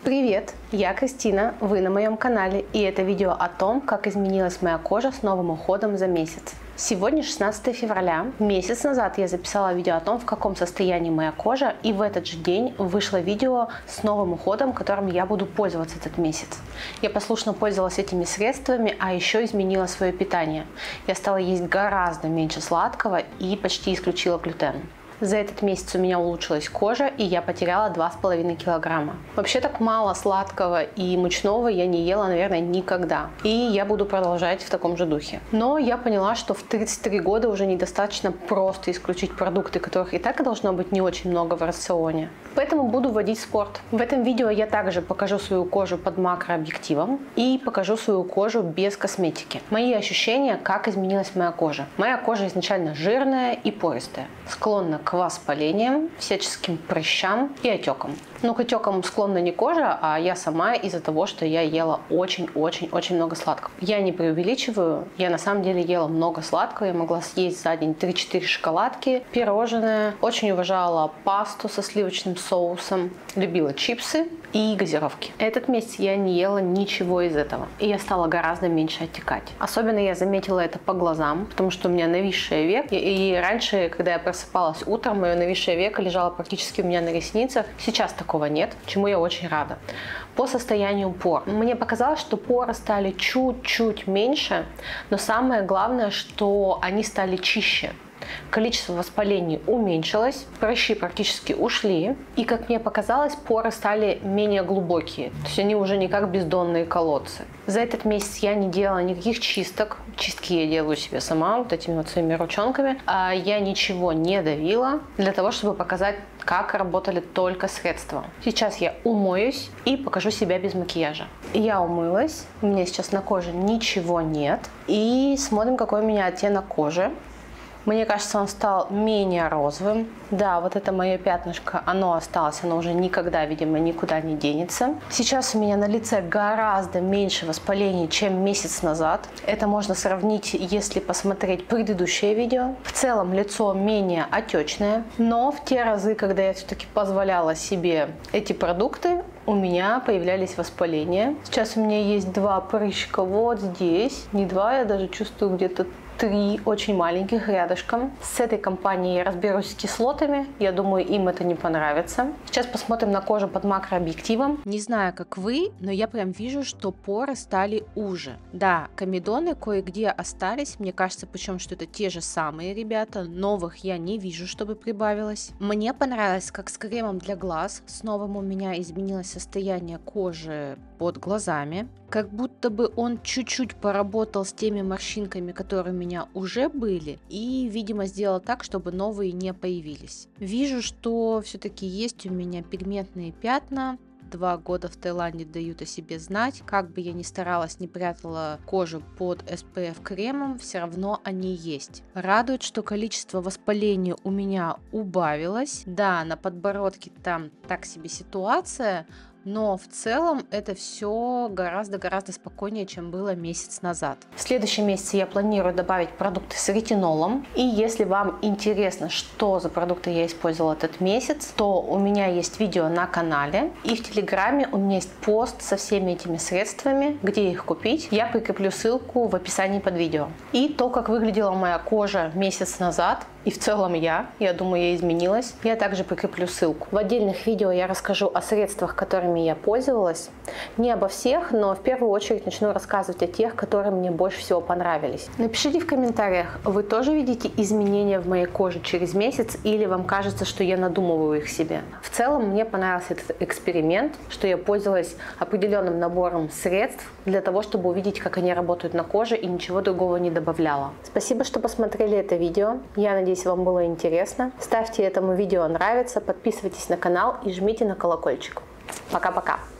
Привет, я Кристина, вы на моем канале, и это видео о том, как изменилась моя кожа с новым уходом за месяц. Сегодня 16 февраля. Месяц назад я записала видео о том, в каком состоянии моя кожа, и в этот же день вышло видео с новым уходом, которым я буду пользоваться этот месяц. Я послушно пользовалась этими средствами, а еще изменила свое питание. Я стала есть гораздо меньше сладкого и почти исключила глютен. За этот месяц у меня улучшилась кожа, и я потеряла 2,5 килограмма. Вообще так мало сладкого и мучного я не ела, наверное, никогда. И я буду продолжать в таком же духе. Но я поняла, что в 33 года уже недостаточно просто исключить продукты, которых и так должно быть не очень много в рационе. Поэтому буду вводить спорт. В этом видео я также покажу свою кожу под макрообъективом и покажу свою кожу без косметики. Мои ощущения, как изменилась моя кожа. Моя кожа изначально жирная и пористая, склонна к воспалениям, всяческим прыщам и отекам. Но к отекам склонна не кожа, а я сама из-за того, что я ела очень-очень-очень много сладкого. Я не преувеличиваю, я на самом деле ела много сладкого, я могла съесть за день 3-4 шоколадки, пирожные, очень уважала пасту со сливочным соусом, любила чипсы и газировки. Этот месяц я не ела ничего из этого, и я стала гораздо меньше отекать. Особенно я заметила это по глазам, потому что у меня нависшее веко, и раньше, когда я просыпалась утром, мое нависшее веко лежало практически у меня на ресницах. Сейчас такого нет, чему я очень рада. По состоянию пор. Мне показалось, что поры стали чуть-чуть меньше, но самое главное, что они стали чище. Количество воспалений уменьшилось, прыщи практически ушли, и, как мне показалось, поры стали менее глубокие, то есть они уже не как бездонные колодцы. За этот месяц я не делала никаких чисток, чистки я делаю себе сама, вот этими вот своими ручонками, а я ничего не давила для того, чтобы показать, как работали только средства. Сейчас я умоюсь и покажу себя без макияжа. Я умылась, у меня сейчас на коже ничего нет, и смотрим, какой у меня оттенок кожи. Мне кажется, он стал менее розовым. Да, вот это мое пятнышко, оно осталось, оно уже никогда, видимо, никуда не денется. Сейчас у меня на лице гораздо меньше воспалений, чем месяц назад. Это можно сравнить, если посмотреть предыдущее видео. В целом лицо менее отечное, но в те разы, когда я все-таки позволяла себе эти продукты, у меня появлялись воспаления. Сейчас у меня есть 2 прыщика вот здесь. Не 2, я даже чувствую где-то 3 очень маленьких рядышком. С этой компанией я разберусь с кислотами. Я думаю, им это не понравится. Сейчас посмотрим на кожу под макрообъективом. Не знаю, как вы, но я прям вижу, что поры стали уже. Да, комедоны кое-где остались. Мне кажется, причем, что это те же самые ребята. Новых я не вижу, чтобы прибавилось. Мне понравилось, как с кремом для глаз. С новым у меня изменилось состояние кожи под глазами. Как будто бы он чуть-чуть поработал с теми морщинками, которые у меня уже были, и, видимо, сделал так, чтобы новые не появились. Вижу, что все-таки есть у меня пигментные пятна. 2 года в Таиланде дают о себе знать. Как бы я ни старалась, не прятала кожу под SPF кремом, все равно они есть. Радует, что количество воспалений у меня убавилось. Да, на подбородке там так себе ситуация, но в целом это все гораздо спокойнее, чем было месяц назад. В следующем месяце я планирую добавить продукты с ретинолом. И если вам интересно, что за продукты я использовала этот месяц, то у меня есть видео на канале. И в Телеграме у меня есть пост со всеми этими средствами, где их купить. Я прикреплю ссылку в описании под видео. И то, как выглядела моя кожа месяц назад, и в целом я думаю, я изменилась. Я также прикреплю ссылку. В отдельных видео я расскажу о средствах, которыми я пользовалась. Не обо всех, но в первую очередь начну рассказывать о тех, которые мне больше всего понравились. Напишите в комментариях, вы тоже видите изменения в моей коже через месяц, или вам кажется, что я надумываю их себе. В целом мне понравился этот эксперимент, что я пользовалась определенным набором средств для того, чтобы увидеть, как они работают на коже, и ничего другого не добавляла. Спасибо, что посмотрели это видео. Я надеюсь, вам было интересно. Ставьте этому видео нравится, подписывайтесь на канал и жмите на колокольчик. Пока-пока!